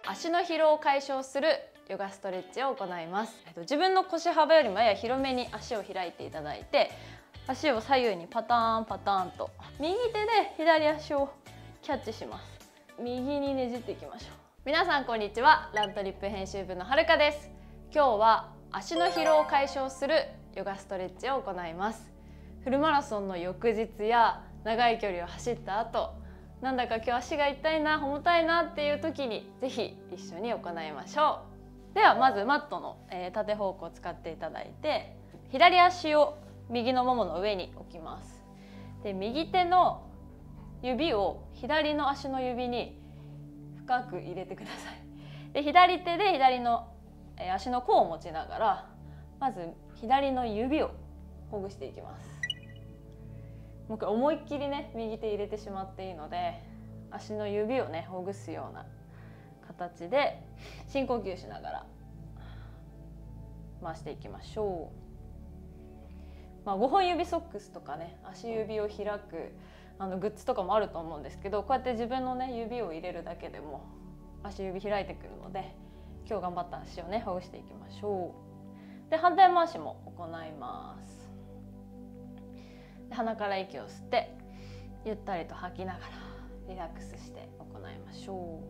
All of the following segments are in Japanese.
足の疲労を解消するヨガストレッチを行います。自分の腰幅よりもやや広めに足を開いていただいて、足を左右にパターンパターンと右手で左足をキャッチします。右にねじっていきましょう。皆さんこんにちは。ラントリップ編集部のはるかです。今日は足の疲労を解消するヨガストレッチを行います。フルマラソンの翌日や長い距離を走った後、なんだか今日足が痛いな、重たいなっていう時にぜひ一緒に行いましょう。ではまずマットの縦方向を使っていただいて、左足を右のももの上に置きます。で、右手の指を左の足の指に深く入れてください。で、左手で左の足の甲を持ちながら、まず左の指をほぐしていきます。もう一回思いっきりね、右手入れてしまっていいので、足の指をねほぐすような形で深呼吸しながら回していきましょう。5本指ソックスとかね、足指を開くグッズとかもあると思うんですけど、こうやって自分のね指を入れるだけでも足指開いてくるので、今日頑張った足をねほぐしていきましょう。で、反対回しも行います。鼻から息を吸ってゆったりと吐きながらリラックスして行いましょ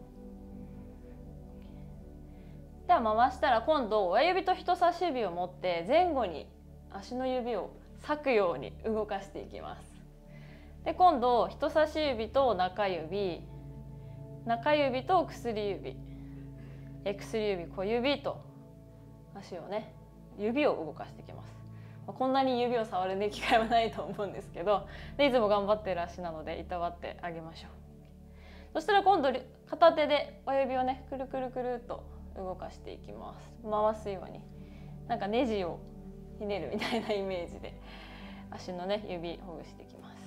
う。では回したら、今度親指と人差し指を持って前後に足の指を裂くように動かしていきます。で、今度人差し指と中指、中指と薬指、薬指、小指と足をね、指を動かしていきます。こんなに指を触るね機会はないと思うんですけど、でいつも頑張ってる足なのでいたわってあげましょう。そしたら今度片手で親指をねくるくるくるっと動かしていきます。回すように、なんかネジをひねるみたいなイメージで足のね指ほぐしていきます。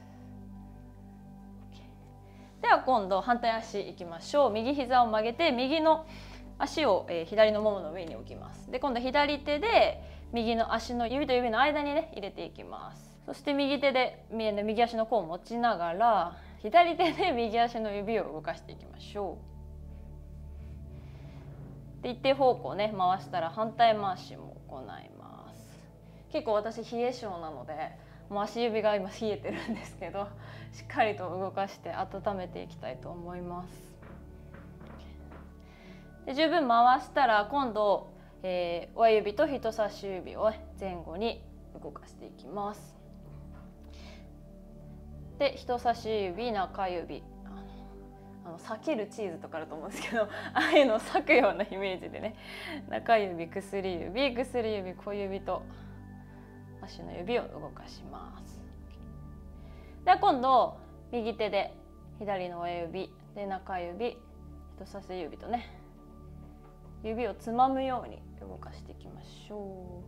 では今度反対足いきましょう。右膝を曲げて右の足を左のももの上に置きます。で、今度左手で右の足の指と指の間にね入れていきます。そして右手で右足の甲を持ちながら、左手で右足の指を動かしていきましょう。で、一定方向ね回したら反対回しも行います。結構私冷え性なので、もう足指が今冷えてるんですけど、しっかりと動かして温めていきたいと思います。で、十分回したら今度親指と人差し指を前後に動かしていきます。で、人差し指、中指、裂けるチーズとかあると思うんですけど、ああいうのを裂くようなイメージでね、中指、薬指、薬指、小指と足の指を動かします。では今度右手で左の親指で中指、人差し指とね指をつまむように動かしていきましょ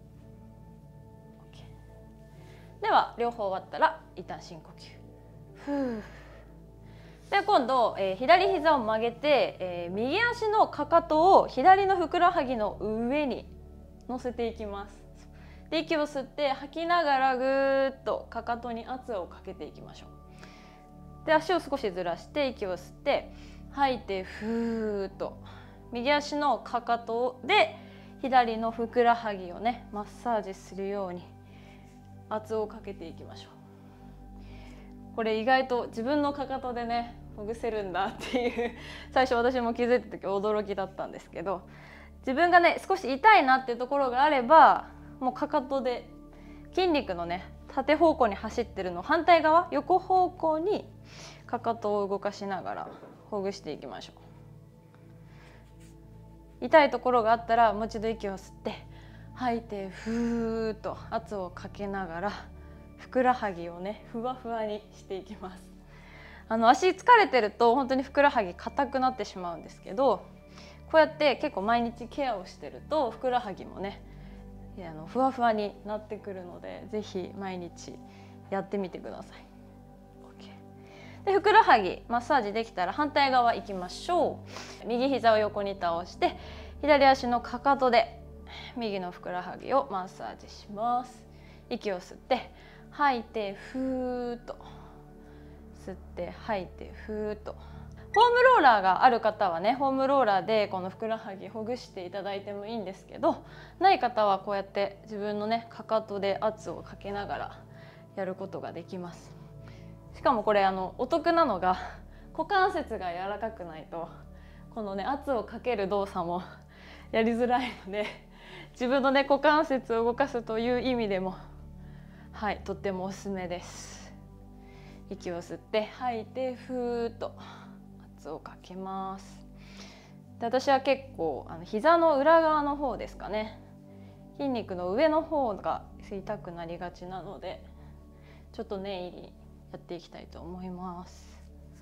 う。では両方終わったら一旦深呼吸。で、今度、左膝を曲げて、右足のかかとを左のふくらはぎの上に乗せていきます。で、息を吸って吐きながらぐーっとかかとに圧をかけていきましょう。で、足を少しずらして息を吸って吐いて、ふーっと右足のかかとで左のふくらはぎをねマッサージするように圧をかけていきましょう。これ意外と自分のかかとでねほぐせるんだっていう最初私も気づいた時驚きだったんですけど、自分がね少し痛いなっていうところがあれば、もうかかとで筋肉のね縦方向に走ってるのを反対側横方向にかかとを動かしながらほぐしていきましょう。痛いところがあったらもう一度息を吸って吐いて、ふーっと圧をかけながらふくらはぎをねふわふわにしていきます。足疲れてると本当にふくらはぎ硬くなってしまうんですけど、こうやって結構毎日ケアをしてるとふくらはぎもねふわふわになってくるので、ぜひ毎日やってみてください。で、ふくらはぎマッサージできたら反対側行きましょう。右膝を横に倒して左足のかかとで右のふくらはぎをマッサージします。息を吸って吐いてふーっと吸って吐いてふーっとホームローラーがある方はね、ホームローラーでこのふくらはぎほぐしていただいてもいいんですけど、ない方はこうやって自分のねかかとで圧をかけながらやることができます。しかもこれお得なのが、股関節が柔らかくないとこのね圧をかける動作もやりづらいので、自分のね股関節を動かすという意味でもとってもおすすめです。息を吸って吐いてふーっと圧をかけます。で、私は結構膝の裏側の方ですかね、筋肉の上の方が痛くなりがちなので、ちょっと念入りにやっていきたいと思います。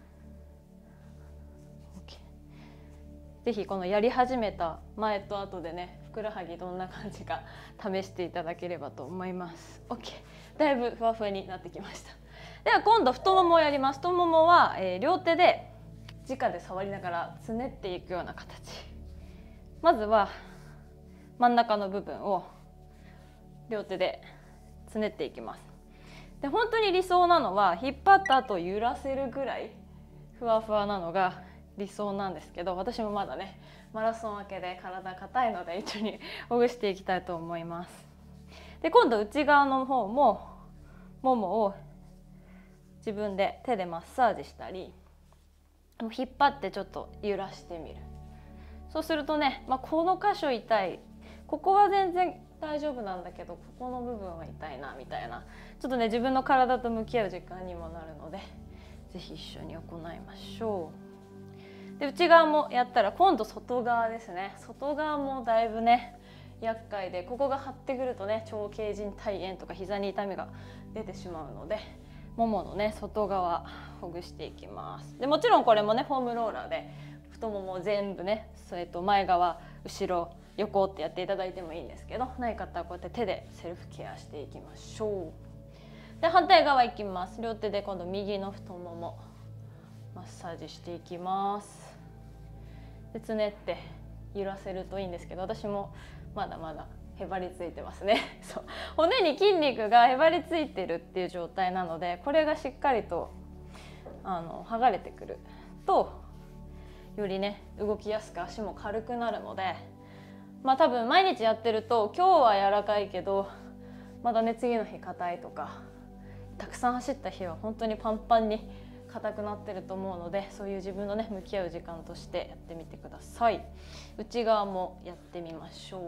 ぜひこのやり始めた前と後でね、ふくらはぎどんな感じか試していただければと思います。 OK、 だいぶふわふわになってきました。では今度太ももをやります。太ももは、両手で直で触りながらつねっていくような形。まずは真ん中の部分を両手でつねっていきます。で、本当に理想なのは引っ張った後揺らせるぐらいふわふわなのが理想なんですけど、私もまだねマラソン明けで体硬いので一緒にほぐしていきたいと思います。で、今度内側の方もももを自分で手でマッサージしたり、引っ張ってちょっと揺らしてみる。そうするとね、この箇所痛い、ここは全然大丈夫なんだけどここの部分は痛いなみたいな、ちょっとね自分の体と向き合う時間にもなるので、ぜひ一緒に行いましょう。で、内側もやったら今度外側ですね。外側もだいぶね厄介で、ここが張ってくるとね長径靭帯炎とか膝に痛みが出てしまうので、もものね外側ほぐしていきます。で、もちろんこれもねフォームローラーで太もも全部ね、前側後ろ横ってやっていただいてもいいんですけど、ない方はこうやって手でセルフケアしていきましょう。で、反対側いきます。両手で今度右の太ももマッサージしていきます。で、つねって揺らせるといいんですけど、私もまだまだへばりついてますね。そう、骨に筋肉がへばりついてるっていう状態なので、これがしっかりと剥がれてくるとよりね動きやすく足も軽くなるので、多分毎日やってると今日は柔らかいけどまだね次の日硬いとか、たくさん走った日は本当にパンパンに硬くなってると思うので、そういう自分のね向き合う時間としてやってみてください。内側もやってみましょう。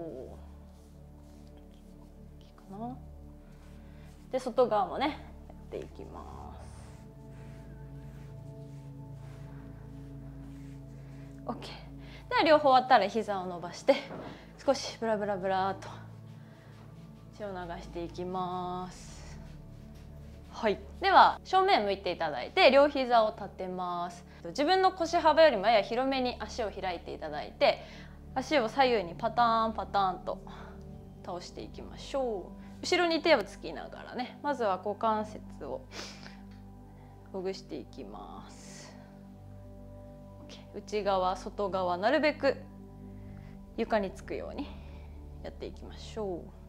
いいかな。で、外側もねやっていきます。 OK。 では両方終わったら膝を伸ばして少しブラブラブラーと血を流していきます。はい、では正面向いていただいて両膝を立てます。自分の腰幅よりもやや広めに足を開いていただいて、足を左右にパターンパターンと倒していきましょう。後ろに手をつきながらね、まずは股関節をほぐしていきます。 OK、 内側外側なるべく床につくようにやっていきましょう。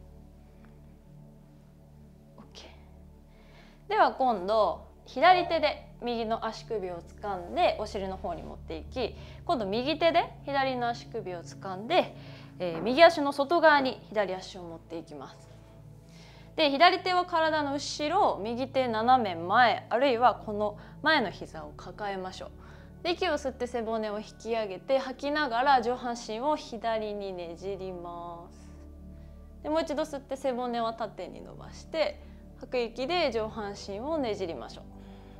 では今度左手で右の足首を掴んでお尻の方に持っていき、今度右手で左の足首を掴んで、右足の外側に左足を持っていきます。で、左手は体の後ろ、右手斜め前、あるいはこの前の膝を抱えましょう。で、息を吸って背骨を引き上げて、吐きながら上半身を左にねじります。で、もう一度吸って背骨を縦に伸ばして吐く息で上半身をねじりましょ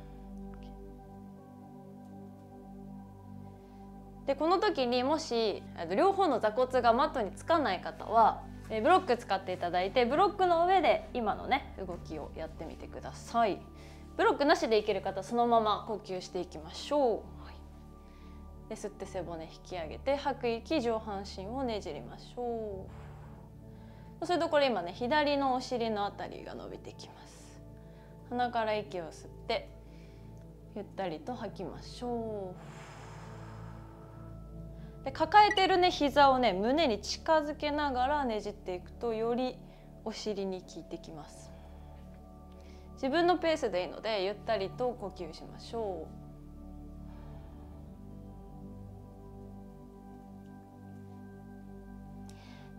う。で、この時にもし両方の座骨がマットにつかない方はブロック使っていただいて、ブロックの上で今のね動きをやってみてください。ブロックなしでいける方そのまま呼吸していきましょう。で、吸って背骨引き上げて吐く息上半身をねじりましょう。そうするとこれ今ね左のお尻のあたりが伸びてきます。鼻から息を吸ってゆったりと吐きましょう。で、抱えてるね膝をね胸に近づけながらねじっていくとよりお尻に効いてきます。自分のペースでいいのでゆったりと呼吸しましょう。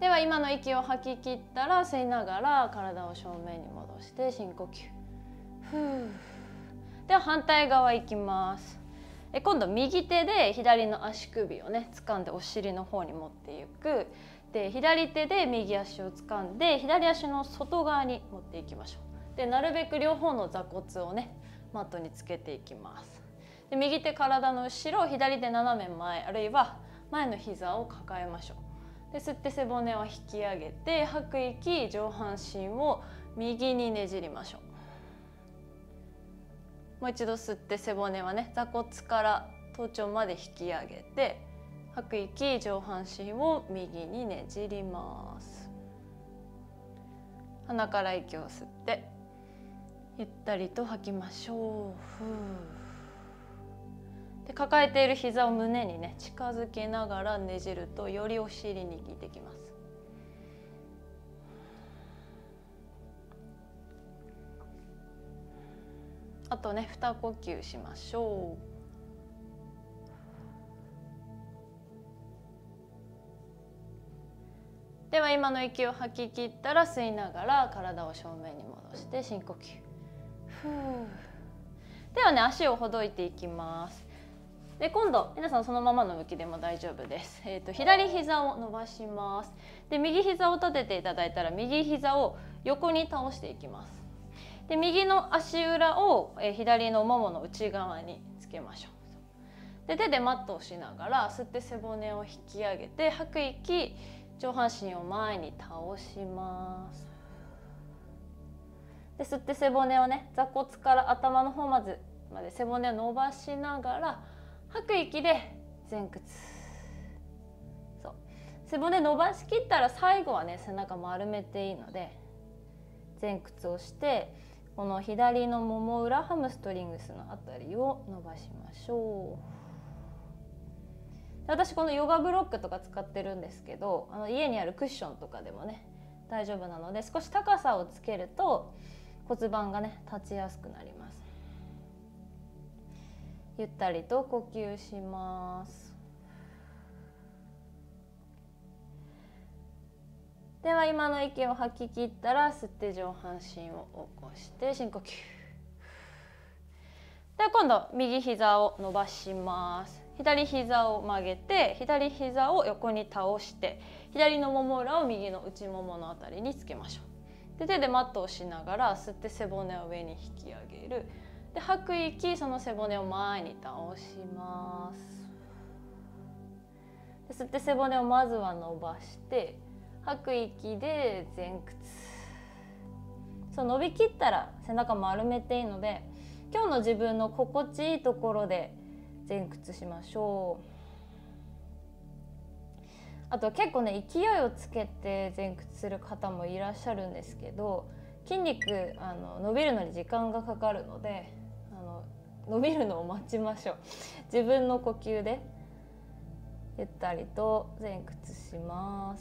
では今の息を吐き切ったら吸いながら体を正面に戻して深呼吸。ふう。では反対側いきます。今度右手で左の足首をね掴んでお尻の方に持っていく。で左手で右足を掴んで左足の外側に持っていきましょう。でなるべく両方の座骨をねマットにつけていきます。で右手体の後ろ、左手斜め前、あるいは前の膝を抱えましょう。で吸って背骨を引き上げて、吐く息、上半身を右にねじりましょう。もう一度吸って背骨はね座骨から頭頂まで引き上げて、吐く息、上半身を右にねじります。鼻から息を吸ってゆったりと吐きましょう。ふう。で抱えている膝を胸にね近づけながらねじるとよりお尻に効いてきます。あとね2呼吸しましょう。では今の息を吐き切ったら吸いながら体を正面に戻して深呼吸。ふう。ではね足をほどいていきます。で今度皆さんそのままの向きでも大丈夫です。左膝を伸ばします。で右膝を立てていただいたら右膝を横に倒していきます。で右の足裏を左のももの内側につけましょう。で手でマットをしながら吸って背骨を引き上げて、吐く息、上半身を前に倒します。で吸って背骨をね座骨から頭の方まで背骨を伸ばしながら、吐く息で前屈。そう、背骨伸ばしきったら最後はね背中丸めていいので前屈をして、この左のもも裏ハムストリングスのあたりを伸ばしましょう。私このヨガブロックとか使ってるんですけど、家にあるクッションとかでもね大丈夫なので、少し高さをつけると骨盤がね立ちやすくなります。ゆったりと呼吸します。では今の息を吐き切ったら吸って上半身を起こして深呼吸。では今度右膝を伸ばします。左膝を曲げて左膝を横に倒して、左のもも裏を右の内もものあたりにつけましょう。で手でマットをしながら吸って背骨を上に引き上げる。で吐く息、その背骨を前に倒します。で吸って背骨をまずは伸ばして、吐く息で前屈。そう伸びきったら背中丸めていいので、今日の自分の心地いいところで前屈しましょう。あと結構ね勢いをつけて前屈する方もいらっしゃるんですけど、筋肉伸びるのに時間がかかるので伸びるのを待ちましょう。自分の呼吸でゆったりと前屈します。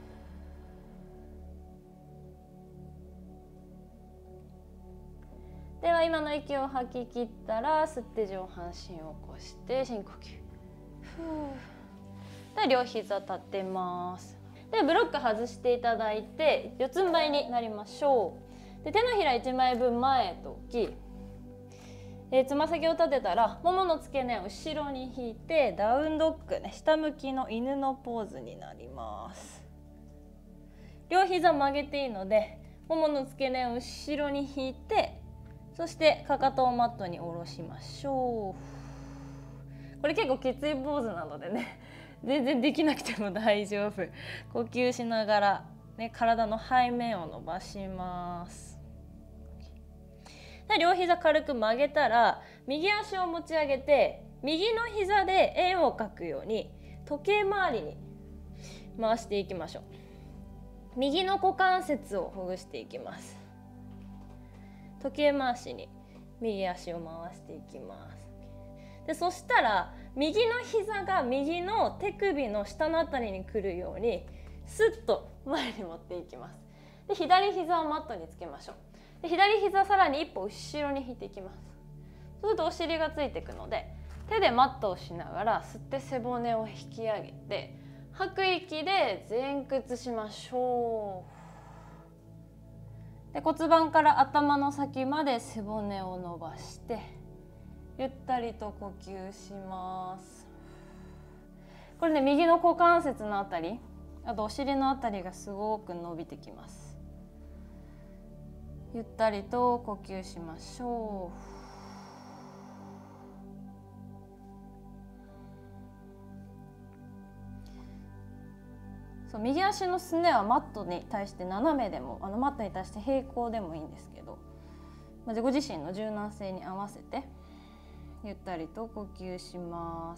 では今の息を吐き切ったら吸って上半身を起こして深呼吸。で両膝立てます。でブロック外していただいて四つん這いになりましょう。で手のひら1枚分前へと置き、つま先を立てたらももの付け根を後ろに引いてダウンドッグね、下向きの犬のポーズになります。両膝曲げていいのでももの付け根を後ろに引いて、そしてかかとをマットに下ろしましょう。これ結構きついポーズなのでね全然できなくても大丈夫。呼吸しながら、ね、体の背面を伸ばします。で両膝軽く曲げたら右足を持ち上げて右の膝で円を描くように時計回りに回していきましょう。右の股関節をほぐしていきます。時計回しに右足を回していきます。でそしたら右の膝が右の手首の下のあたりに来るようにスッと前に持っていきます。で左膝をマットにつけましょう。で左膝さらに一歩後ろに引いていきます。そうするとお尻がついていくので手でマットをしながら吸って背骨を引き上げて、 吐く息で前屈しましょう。で骨盤から頭の先まで背骨を伸ばしてゆったりと呼吸します。これね、右の股関節のあたり、あとお尻のあたりがすごく伸びてきます。ゆったりと呼吸しましょう。右足のすねはマットに対して斜めでもマットに対して平行でもいいんですけど、ご自身の柔軟性に合わせてゆったりと呼吸します。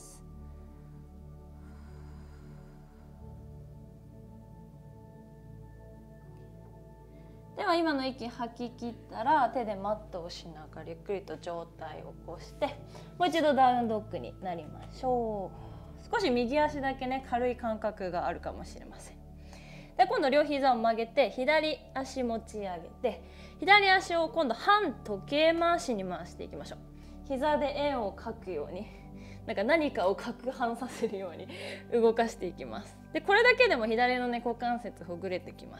では今の息吐き切ったら手でマットをしながらゆっくりと上体を起こしてもう一度ダウンドッグになりましょう。少し右足だけね軽い感覚があるかもしれません。で今度両膝を曲げて左足持ち上げて左足を今度反時計回しに回していきましょう。膝で円を描くように何かを攪拌させるように動かしていきます。でこれだけでも左のね股関節ほぐれてきます。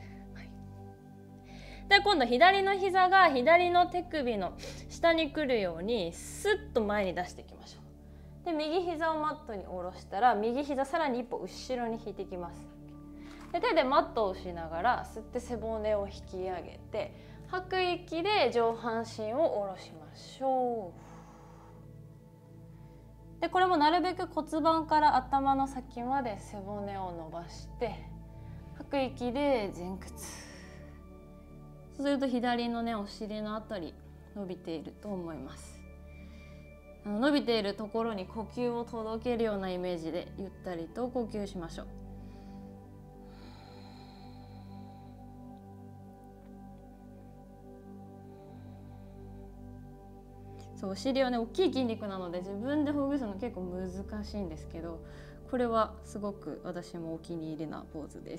で今度左の膝が左の手首の下に来るようにスッと前に出していきましょう。で右膝をマットに下ろしたら右膝さらに一歩後ろに引いていきます。で手でマットをしながら吸って背骨を引き上げて吐く息で上半身を下ろしましょう。でこれもなるべく骨盤から頭の先まで背骨を伸ばして吐く息で前屈。そうすると左のねお尻のあたり伸びていると思います。伸びているところに呼吸を届けるようなイメージでゆったりと呼吸しましょう。そう、お尻はね大きい筋肉なので自分でほぐすの結構難しいんですけど、これはすごく私もお気に入りなポーズです。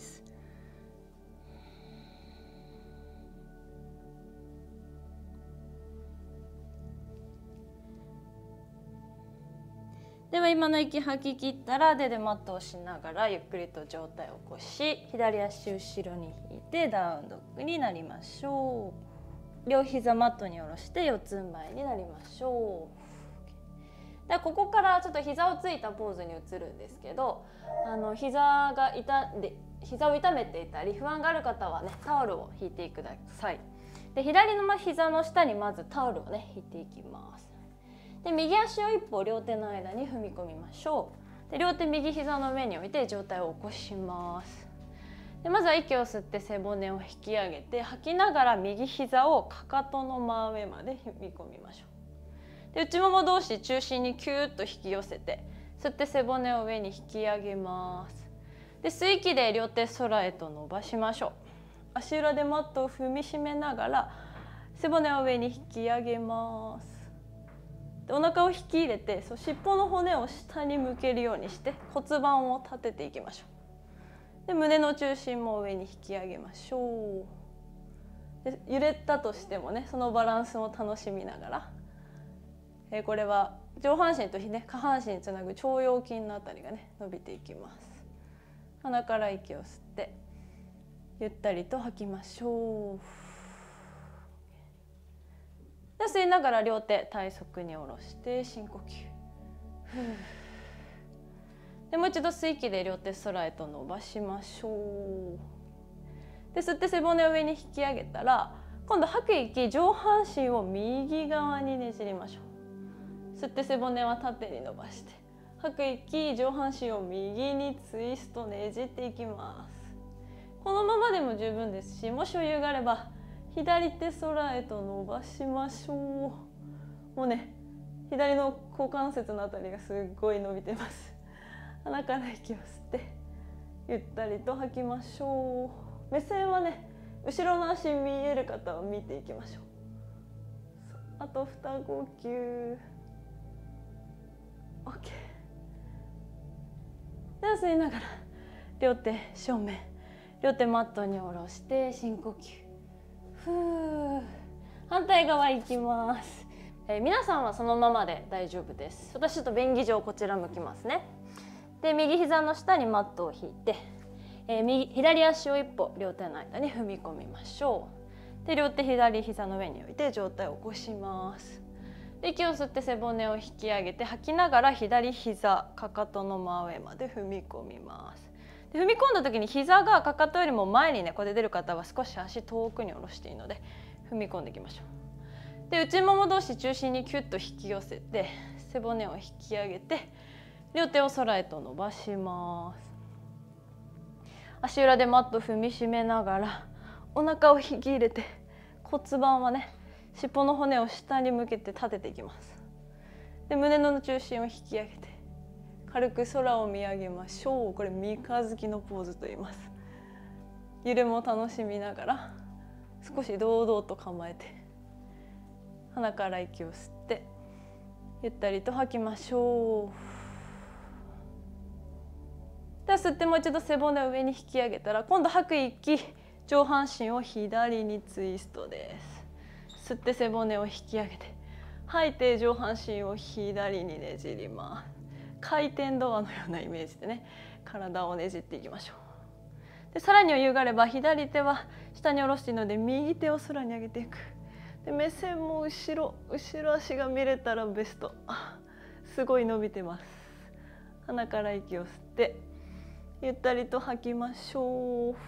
では今の息吐き切ったら手でマットをしながらゆっくりと上体を起こし左足後ろに引いてダウンドッグになりましょう。両膝マットに下ろして四つん這いになりましょう。でここからちょっと膝をついたポーズに移るんですけど、膝を痛めていたり不安がある方はねタオルを引いてください。で左の膝の下にまずタオルをね引いていきます。で右足を一歩両手の間に踏み込みましょう。で両手右膝の上に置いて上体を起こします。でまずは息を吸って背骨を引き上げて吐きながら右膝をかかとの真上まで踏み込みましょう。で内もも同士中心にキューッと引き寄せて吸って背骨を上に引き上げます。で吸い息で両手空へと伸ばしましょう。足裏でマットを踏みしめながら背骨を上に引き上げます。でお腹を引き入れて尻尾の骨を下に向けるようにして骨盤を立てていきましょう。で胸の中心も上に引き上げましょう。で揺れたとしてもねそのバランスも楽しみながら、これは上半身と下半身につなぐ腸腰筋のあたりがね伸びていきます。鼻から息を吸ってゆったりと吐きましょう。で吸いながら両手体側に下ろして深呼吸。でもう一度吸い息で両手空へと伸ばしましょう。で吸って背骨を上に引き上げたら今度吐く息上半身を右側にねじりましょう。吸って背骨は縦に伸ばして吐く息上半身を右にツイストねじっていきます。このままでも十分ですし、もし余裕があれば左手空へと伸ばしましょう。もうね左の股関節のあたりがすっごい伸びてます。鼻から息を吸ってゆったりと吐きましょう。目線はね後ろの足見える方は見ていきましょう。あと2呼吸。 OK。 では吸いながら両手正面、両手マットに下ろして深呼吸。反対側行きます。皆さんはそのままで大丈夫です。私ちょっと便宜上こちら向きますね。 で右膝の下にマットを引いて、左足を一歩両手の間に踏み込みましょう。で両手左膝の上に置いて上体を起こします。で息を吸って背骨を引き上げて、吐きながら左膝かかとの真上まで踏み込みます。で踏み込んだ時に膝がかかとよりも前にねこうやって出る方は少し足遠くに下ろしていいので踏み込んでいきましょう。で内もも同士中心にキュッと引き寄せて背骨を引き上げて両手を空へと伸ばします。足裏でマット踏みしめながらお腹を引き入れて、骨盤はね尻尾の骨を下に向けて立てていきます。で胸の中心を引き上げて軽く空を見上げましょう。これ三日月のポーズと言います。揺れも楽しみながら少し堂々と構えて、鼻から息を吸ってゆったりと吐きましょう。では吸ってもう一度背骨を上に引き上げたら、今度吐く息、上半身を左にツイストです。吸って背骨を引き上げて、吐いて上半身を左にねじります。回転ドアのようなイメージでね体をねじっていきましょう。でさらに余裕があれば左手は下に下ろしているので右手を空に上げていく。で目線も後ろ足が見れたらベスト。すごい伸びてます。鼻から息を吸ってゆったりと吐きましょう。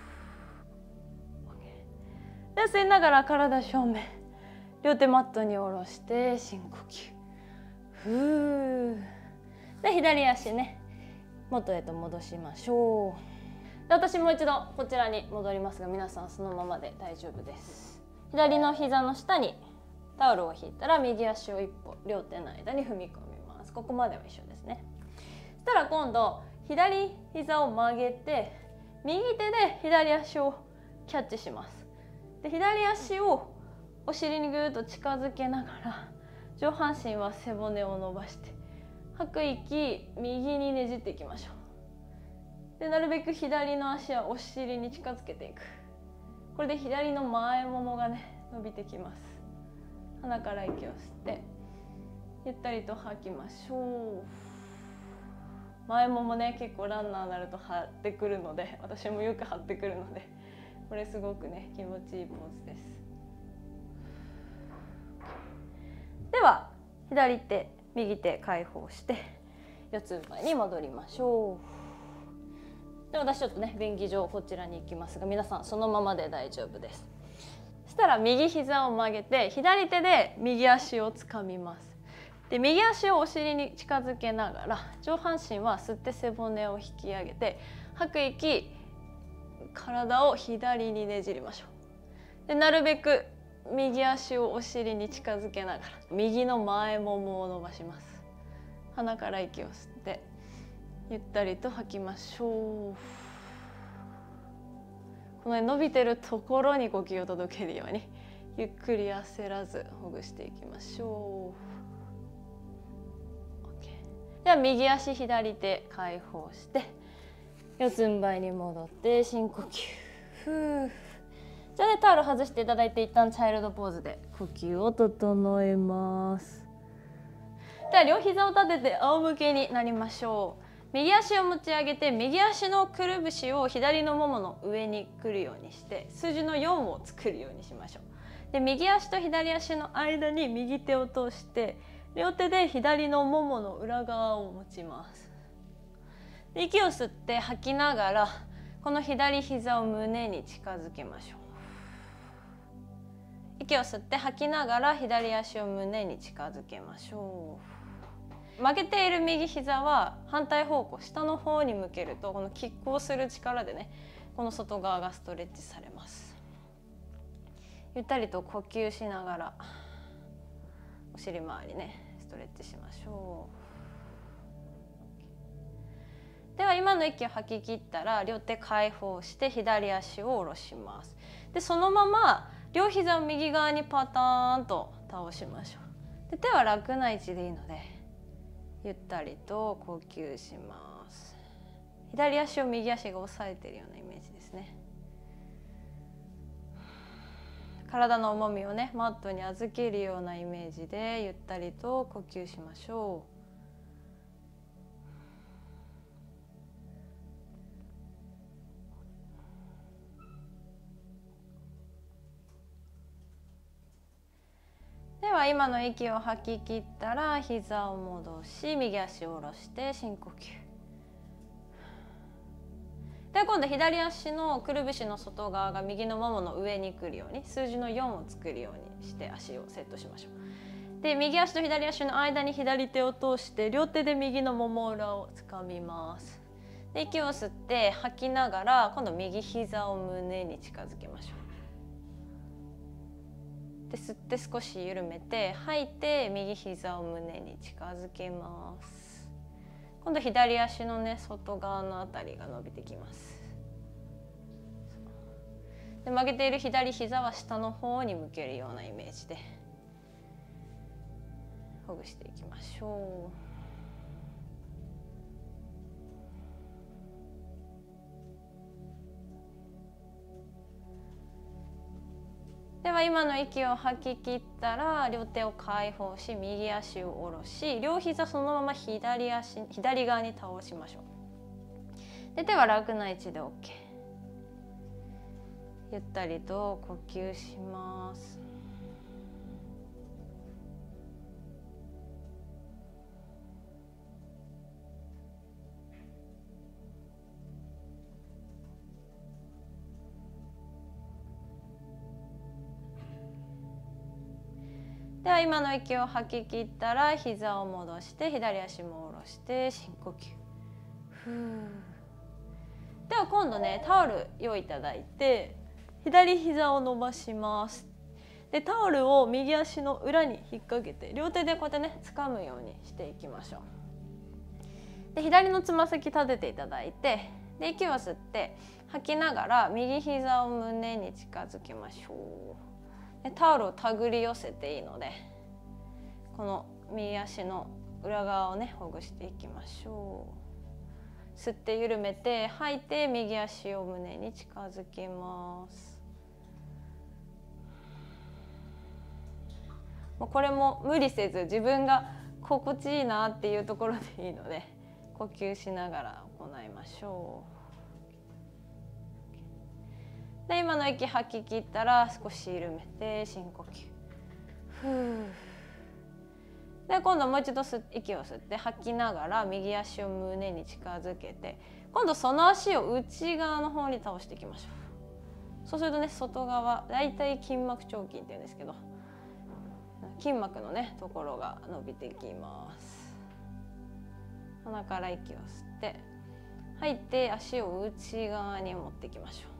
で吸いながら体正面、両手マットに下ろして深呼吸。ふー。で左足ね元へと戻しましょう。で私もう一度こちらに戻りますが、皆さんそのままで大丈夫です。左の膝の下にタオルを引いたら右足を一歩両手の間に踏み込みます。ここまでは一緒ですね。そしたら今度左膝を曲げて右手で左足をキャッチします。で左足をお尻にぐーっと近づけながら上半身は背骨を伸ばして、吐く息右にねじっていきましょう。でなるべく左の足はお尻に近づけていく。これで左の前ももがね伸びてきます。鼻から息を吸ってゆったりと吐きましょう。前ももね結構ランナーになると張ってくるので、私もよく張ってくるのでこれすごくね気持ちいいポーズです。では左手右手解放して四つん這いに戻りましょう。で私ちょっとね便宜上こちらに行きますが、皆さんそのままで大丈夫です。そしたら右膝を曲げて左手で右足をつかみます。で右足をお尻に近づけながら上半身は吸って背骨を引き上げて、吐く息体を左にねじりましょう。でなるべく右足をお尻に近づけながら右の前ももを伸ばします。鼻から息を吸ってゆったりと吐きましょう。この伸びてるところに呼吸を届けるようにゆっくり焦らずほぐしていきましょう。では右足左手解放して四つん這いに戻って深呼吸。ふー。じゃあねタオル外していただいて一旦チャイルドポーズで呼吸を整えます。では両膝を立てて仰向けになりましょう。右足を持ち上げて右足のくるぶしを左のももの上に来るようにして数字の4を作るようにしましょう。で右足と左足の間に右手を通して両手で左のももの裏側を持ちます。で息を吸って吐きながらこの左膝を胸に近づけましょう。息を吸って吐きながら左足を胸に近づけましょう。曲げている右膝は反対方向下の方に向けるとこの拮抗する力でねこの外側がストレッチされます。ゆったりと呼吸しながらお尻周りねストレッチしましょう。では今の息を吐き切ったら両手解放して左足を下ろします。でそのまま両膝を右側にパターンと倒しましょう。で手は楽な位置でいいのでゆったりと呼吸します。左足を右足が押さえているようなイメージですね。体の重みをねマットに預けるようなイメージでゆったりと呼吸しましょう。 は今の息を吐き切ったら膝を戻し、右足を下ろして深呼吸。では今度左足のくるぶしの外側が右のももの上に来るように、数字の4を作るようにして足をセットしましょう。で右足と左足の間に左手を通して両手で右のもも裏をつかみます。で息を吸って吐きながら今度右膝を胸に近づけましょう。で吸って少し緩めて吐いて右膝を胸に近づけます。今度左足のね外側のあたりが伸びてきます。で曲げている左膝は下の方に向けるようなイメージでほぐしていきましょう。では今の息を吐き切ったら両手を解放し、右足を下ろし、両膝そのまま左側に倒しましょう。で手は楽な位置で OK。 ゆったりと呼吸します。では今の息を吐き切ったら膝を戻して左足も下ろして深呼吸。では今度ねタオル用意いただいて左膝を伸ばします。でタオルを右足の裏に引っ掛けて両手でこうやってね掴むようにしていきましょう。で左のつま先立てていただいて、で息を吸って吐きながら右膝を胸に近づけましょう。でタオルを手繰り寄せていいのでこの右足の裏側をねほぐしていきましょう。吸って緩めて吐いて右足を胸に近づけます。これも無理せず自分が心地いいなっていうところでいいので呼吸しながら行いましょう。で今の息吐き切ったら少し緩めて深呼吸。で今度もう一度息を吸って吐きながら右足を胸に近づけて今度その足を内側の方に倒していきましょう。そうするとね外側だいたい筋膜腸筋っていうんですけど筋膜のねところが伸びてきます。鼻から息を吸って吐いて足を内側に持っていきましょう。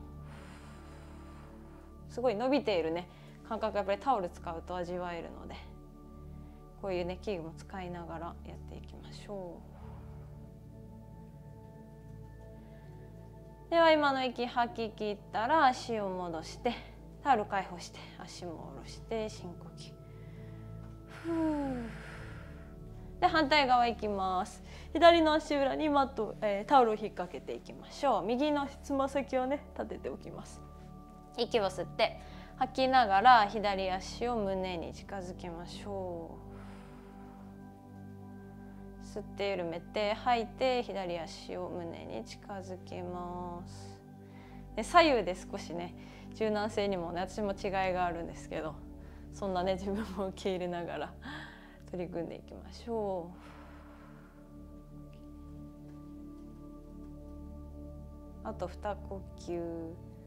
すごい伸びているね感覚がやっぱりタオル使うと味わえるのでこういうね器具も使いながらやっていきましょう。では今の息吐き切ったら足を戻してタオル解放して足も下ろして深呼吸。で反対側いきます。左の足裏にタオルを引っ掛けていきましょう。右のつま先をね立てておきます。息を吸って吐きながら左足を胸に近づけましょう。吸って緩めて吐いて左足を胸に近づけます。で左右で少しね柔軟性にもね私も違いがあるんですけどそんなね自分も受け入れながら取り組んでいきましょう。あと2呼吸。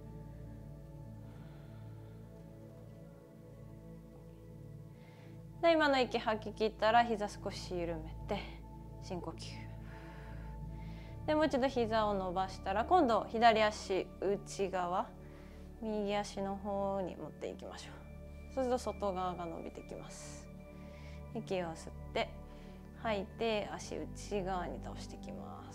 で今の息吐き切ったら膝少し緩めて深呼吸。でもう一度膝を伸ばしたら今度左足内側右足の方に持っていきましょう。そうすると外側が伸びてきます。息を吸って吐いて足内側に倒していきます。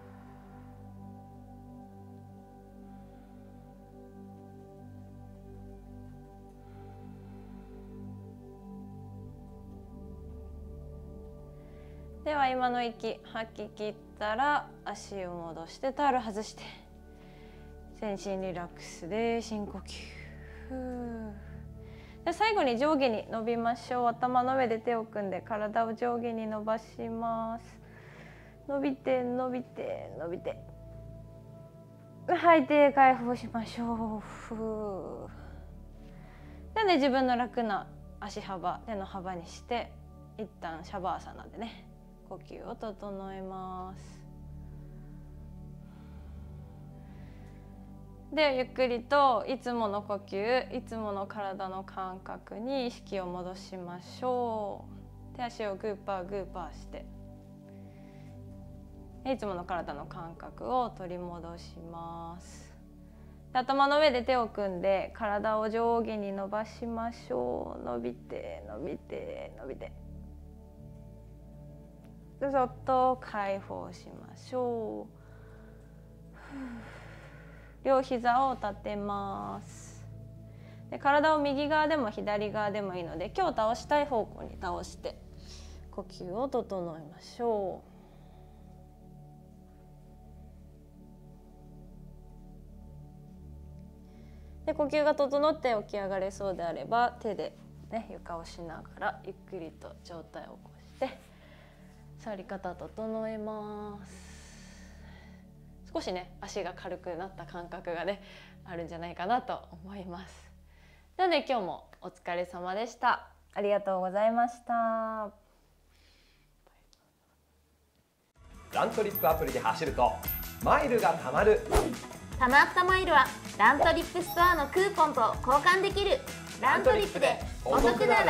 では今の息吐き切ったら足を戻してタオル外して全身リラックスで深呼吸。で最後に上下に伸びましょう。頭の上で手を組んで体を上下に伸ばします。伸びて伸びて伸びて吐いて解放しましょう。でね自分の楽な足幅手の幅にして一旦シャバーサナでね呼吸を整えます。でゆっくりといつもの呼吸、いつもの体の感覚に意識を戻しましょう。手足をグーパーグーパーしていつもの体の感覚を取り戻します。頭の上で手を組んで体を上下に伸ばしましょう。伸びて伸びて伸びて、そっと解放しましょう。両膝を立てます。で体を右側でも左側でもいいので今日倒したい方向に倒して呼吸を整えましょう。で呼吸が整って起き上がれそうであれば手で、ね、床をしながらゆっくりと上体を起こして座り方整えます。少しね足が軽くなった感覚がねあるんじゃないかなと思います。なので今日もお疲れ様でした。ありがとうございました。 ラントリップアプリで走るとマイルがたまる。 たまったマイルはラントリップストアのクーポンと交換できる。ラントリップでお得な